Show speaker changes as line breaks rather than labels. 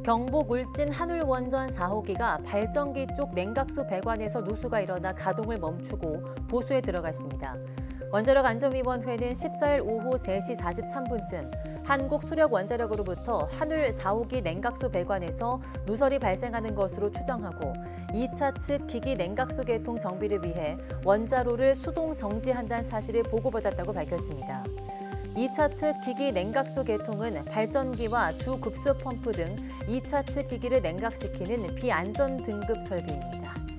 경북 울진 한울원전 4호기가 발전기 쪽 냉각수 배관에서 누수가 일어나 가동을 멈추고 보수에 들어갔습니다. 원자력안전위원회는 14일 오후 3시 43분쯤 한국수력원자력으로부터 한울 4호기 냉각수 배관에서 누설이 발생하는 것으로 추정하고 2차 측 기기 냉각수 개통 정비를 위해 원자로를 수동 정지한다는 사실을 보고받았다고 밝혔습니다. 2차 측 기기 냉각수 개통은 발전기와 주급수 펌프 등 2차 측 기기를 냉각시키는 비안전 등급 설비입니다.